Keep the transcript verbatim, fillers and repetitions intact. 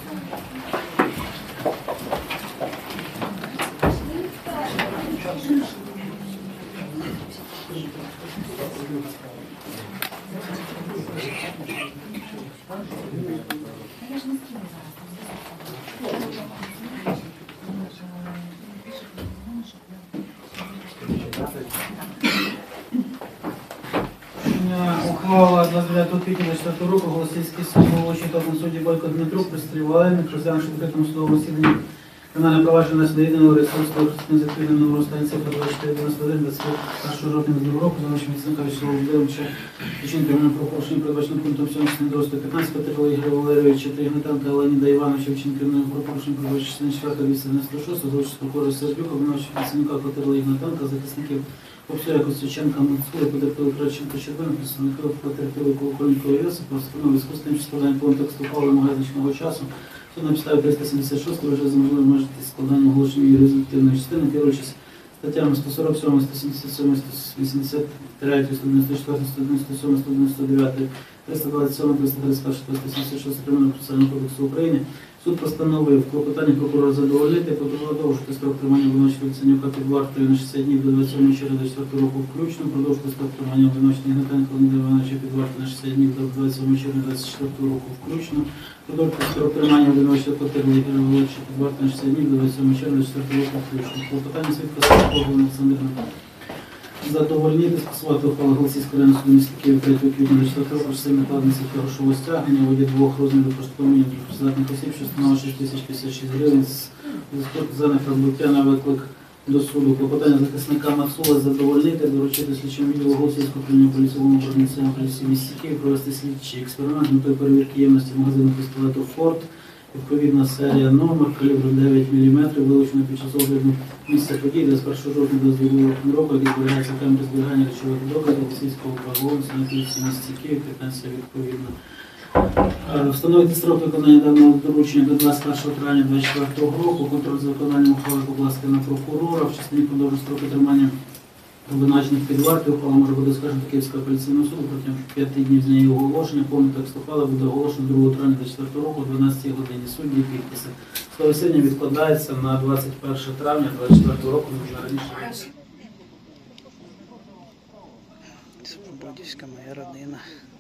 Ухвала двадцять дев'ятого квітня двадцять четвертого року Голосівський суд молодший етапом судді Бойко Дмитро пристріваємо, розглянувши в відкритому судовому засіданні кримінальне провадження на єдиного реєстрації з активним номером станції двадцять чотири дев'яносто один двадцять першого жовтня минулого року за нашим відсника Вячеслава Володимировича причин кримінального правопорушення, передбаченого пунктом сьомим частини другої статті п'ятнадцять Петра Ігоря Валерійовича та Ігнатенка Леоніда Івановича вчин кримінального правопорушення, передбаченого частини четвертої двісті дев'яносто шість за участю прокурора Сердюка, обвинувачення працівника Петра Ігнатенка, захисників Обсеря Костюченка, Мацула, потерпілий Кравченко, Щербина, представників потерпілий Колокольникова Йосипа, встановив зв'язку з тим, що складання повного тексту ухвали вимагає значного часу. Суд на підставі триста сімдесят шість вже за можливо обмежити складання оголошення її результативної частини, керуючись статтями сто сорок сім, сто сімдесят сім, сто вісімдесят три, сто дев'яносто чотири, сто дев'яносто сім, сто дев'яносто дев'ять, триста двадцять сім, триста тридцять один, триста сімдесят шість Кримінального процесуального кодексу України. Суд постановив клопотання прокурора задовольнити, продовжити строк тримання обвинуваченого Яценюка під вартою на шістдесят днів до двадцять сьомого червня двадцять четвертого року включно, продовжити строк тримання обвинуваченого Ігнатенка Леоніда Івановича під вартою на шістдесят днів до двадцять сьомого червня двадцять четвертого року включно, продовжити строк тримання обвинуваченого Петра Ігоря Валерійовича під вартою на шістдесят днів до двадцять сьомого червня двадцять четвертого року включно. Клопотання свідка Савчука Олександра задовольнити, скасувати ухвалу Голосівського районного суду міста Києва третього квітня двадцять четвертого року чисельної накладниці грошового стягнення у виді двох розмірів коштування працездатних осіб, що становить шість тисяч п'ятдесят шість гривень з вказаних розбиття на виклик до суду. Клопотання захисника Мацула задовольнити, доручити слідчому відділу Голосівського управління поліції управління поліції в місті Київ провести слідчий експеримент з метою перевірки ємності магазину пістолету Форд. Відповідна серія номер калібру дев'ять міліметрів, вилучена під час огляду місця подій двадцять першого жовтня двадцять другого року, який зберігається камери зберігання речових доказів російського вагону, санаторії в місті Київ, п'ятнадцять відповідно. Встановити строк виконання даного доручення до двадцять першого травня двадцять четвертого року, контроль за виконанням ухвали покласти на прокурора, в частині продовження строку тримання обвинувачених під вартою. Ухвала може бути оскаржена Київського апеляційного суду протягом п'яти днів з неї оголошення. Повний текст ухвали буде оголошено другого травня двадцять четвертого року о дванадцятій годині. Судді підписи. Судове засідання відкладається на двадцять перше травня двадцять четвертого року, можна раніше. Свободівська моя родина.